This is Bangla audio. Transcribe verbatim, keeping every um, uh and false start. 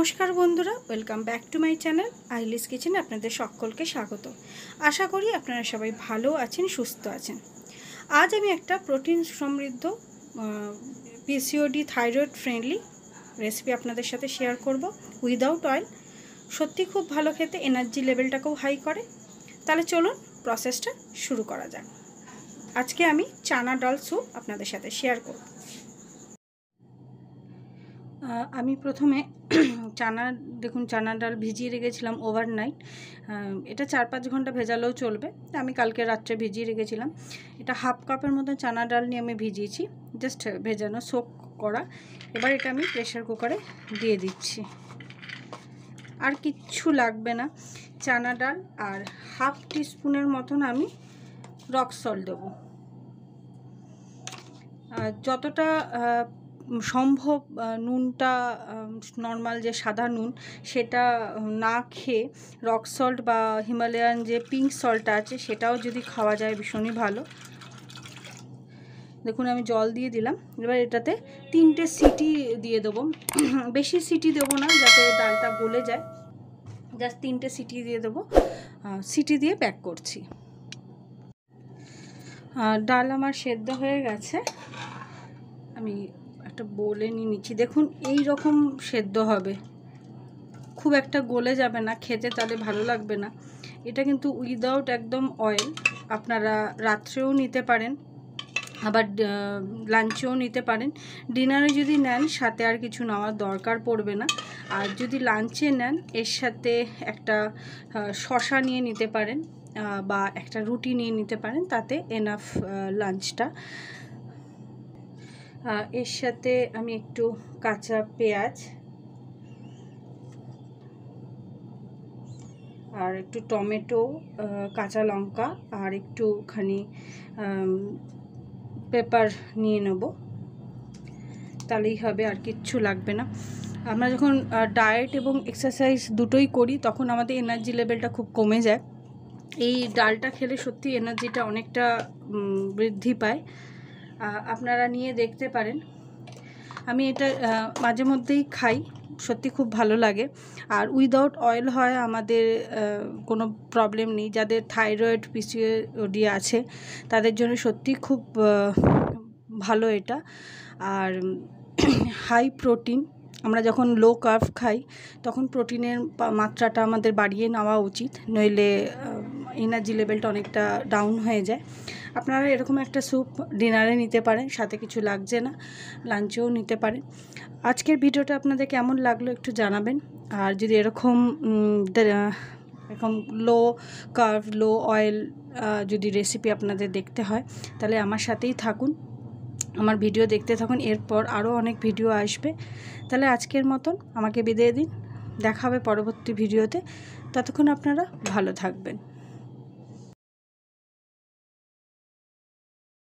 নমস্কার বন্ধুরা, welcome back to my channel আহিলিস কিচেন। আপনাদের সকলকে স্বাগত। আশা করি আপনারা সবাই ভালো আছেন, সুস্থ আছেন। আজ আমি একটা প্রোটিন সমৃদ্ধ পিসিওডি থাইরয়েড ফ্রেন্ডলি রেসিপি আপনাদের সাথে শেয়ার করব উইদাউট অয়েল। সত্যি খুব ভালো খেতে, এনার্জি লেভেলটাকেও হাই করে। তাহলে চলুন প্রসেসটা শুরু করা যাক। আজকে আমি চানা ডাল স্যুপ আপনাদের সাথে শেয়ার করব। আমি প্রথমে চানা দেখুন চানা ডাল ভিজিয়ে রেখেছিলাম ওভারনাইট। এটা চার পাঁচ ঘন্টা ভেজালেও চলবে, আমি কালকে রাত্রে ভিজিয়ে রেখেছিলাম। এটা হাফ কাপের মতো চানা ডাল নিয়ে আমি ভিজিয়েছি, জাস্ট ভেজানো সোক করা। এবার এটা আমি প্রেশার কুকারে দিয়ে দিচ্ছি। আর কিচ্ছু লাগবে না, চানা ডাল আর হাফ টিস্পুনের মতন আমি রক সল্ট দেবো। যতটা সম্ভব নুনটা নর্মাল যে সাদা নুন সেটা না খেয়ে রক সল্ট বা হিমালয়ান যে পিঙ্ক সল্টটা আছে সেটাও যদি খাওয়া যায় ভীষণই ভালো। দেখুন আমি জল দিয়ে দিলাম। এবার এটাতে তিনটে সিটি দিয়ে দেবো, বেশি সিটি দেবো না যাতে ডালটা গলে যায়, জাস্ট তিনটে সিটি দিয়ে দেবো। সিটি দিয়ে প্যাক করছি। ডাল আমার সেদ্ধ হয়ে গেছে, আমি একটা বোলে নিয়ে নিচ্ছি। দেখুন এই রকম সেদ্ধ হবে, খুব একটা গলে যাবে না, খেতে তাহলে ভালো লাগবে না। এটা কিন্তু উইদাউট একদম অয়েল। আপনারা রাত্রেও নিতে পারেন, আবার লাঞ্চেও নিতে পারেন। ডিনারে যদি নেন সাথে আর কিছু নেওয়ার দরকার পড়বে না। আর যদি লাঞ্চে নেন এর সাথে একটা শসা নিয়ে নিতে পারেন বা একটা রুটি নিয়ে নিতে পারেন, তাতে এনাফ লাঞ্চটা। এর সাথে আমি একটু কাঁচা পেঁয়াজ আর একটু টমেটো, কাঁচা লঙ্কা আর একটুখানি পেপার নিয়ে নেব, তাহলেই হবে, আর কিচ্ছু লাগবে না। আমরা যখন ডায়েট এবং এক্সারসাইজ দুটোই করি তখন আমাদের এনার্জি লেভেলটা খুব কমে যায়। এই ডালটা খেলে সত্যি এনার্জিটা অনেকটা বৃদ্ধি পায়। আপনারা নিয়ে দেখতে পারেন। আমি এটা মাঝে মধ্যেই খাই, সত্যি খুব ভালো লাগে। আর উইদাউট অয়েল হয়, আমাদের কোনো প্রবলেম নেই। যাদের থাইরয়েড পিসিওডি আছে তাদের জন্য সত্যি খুব ভালো এটা। আর হাই প্রোটিন, আমরা যখন লো কার্ব খাই তখন প্রোটিনের মাত্রাটা আমাদের বাড়িয়ে নেওয়া উচিত, নইলে এনার্জি লেভেলটা অনেকটা ডাউন হয়ে যায়। আপনারা এরকম একটা স্যুপ ডিনারে নিতে পারেন, সাথে কিছু লাগছে না, লাঞ্চেও নিতে পারেন। আজকের ভিডিওটা আপনাদের কেমন লাগলো একটু জানাবেন। আর যদি এরকম এরকম লো কার্ব লো অয়েল যদি রেসিপি আপনাদের দেখতে হয় তাহলে আমার সাথেই থাকুন, আমার ভিডিও দেখতে থাকুন। এরপর আরও অনেক ভিডিও আসবে। তাহলে আজকের মতন আমাকে বিদায় দিন, দেখা হবে পরবর্তী ভিডিওতে। ততক্ষণ আপনারা ভালো থাকবেন।